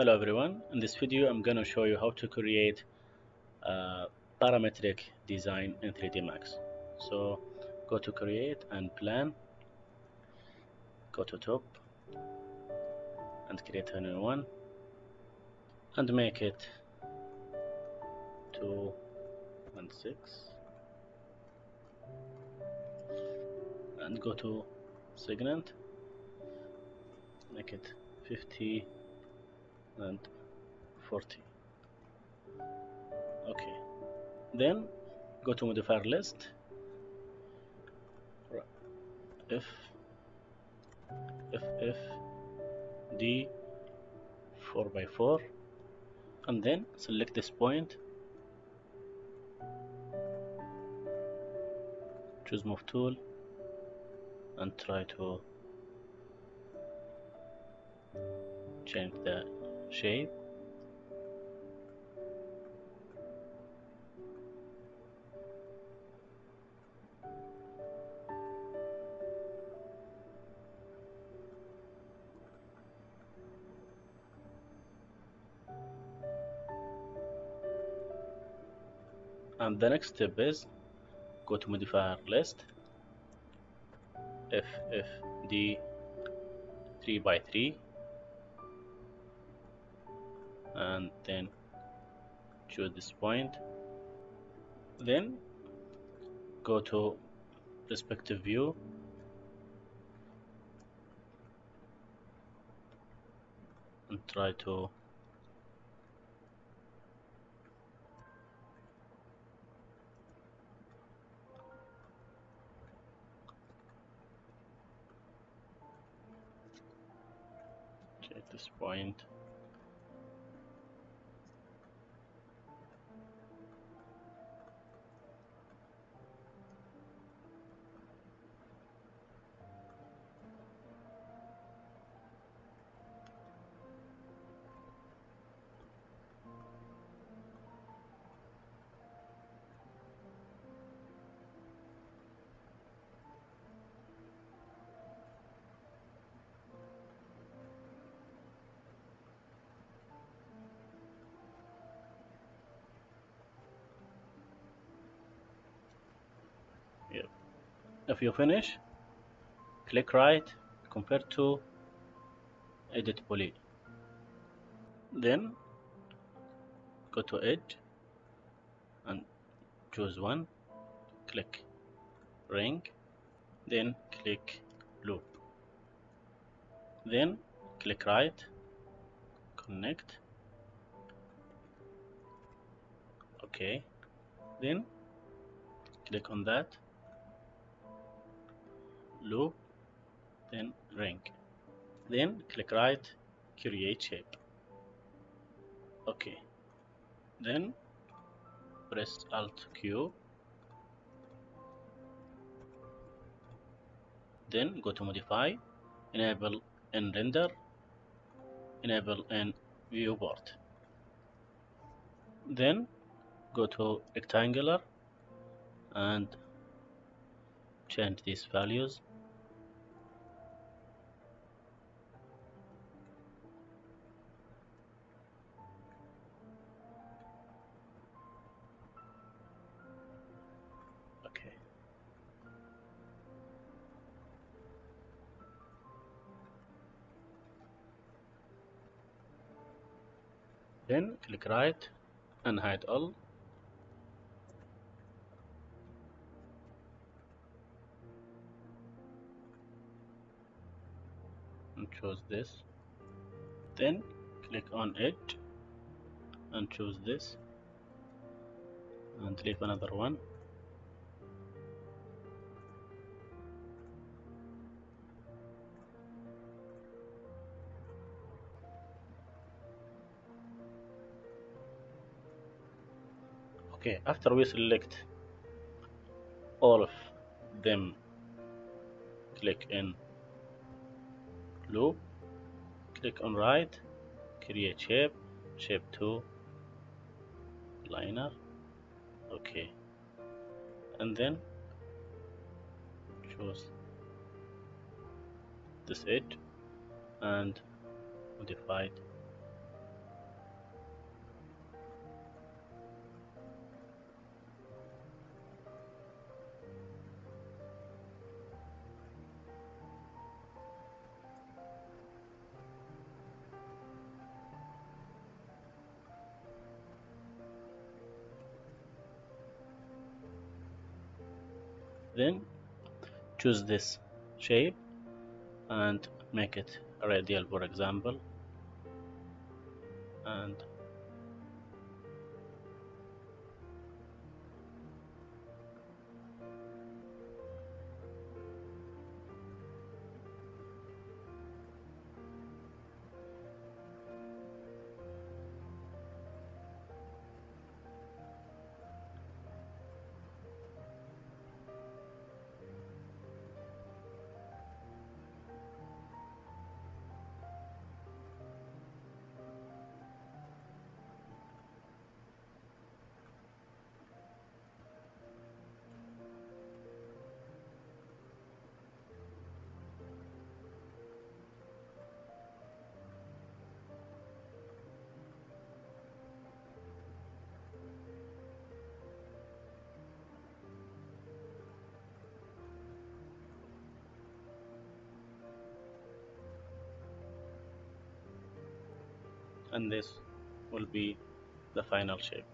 Hello everyone, in this video I'm going to show you how to create a parametric design in 3D Max. So go to create and plan, go to top and create a new one and make it 2 and 6 and go to segment, make it 50 and 40. Okay, then go to modifier list, if d 4 by 4, and then select this point, choose move tool and try to change the shape. And the next step is go to modifier list, d 3 by 3, and then choose this point. Then go to perspective view and try to check this point. Yep. If you finish, click right, compare to edit poly. Then go to edge and choose one, click ring, then click loop. Then click right, connect. Okay. Then click on that, loop, then ring. Then click right, create shape. Okay. Then press Alt Q. Then go to modify, enable in render, enable in viewport. Then go to rectangular and change these values. Okay. Then click right and hide all. And choose this. Then click on edge and choose this and leave another one. Okay, after we select all of them, click in loop, click on right, create shape, shape 2, liner. Okay, and then choose this edge and modify it Then choose this shape and make it radial, for example, and this will be the final shape.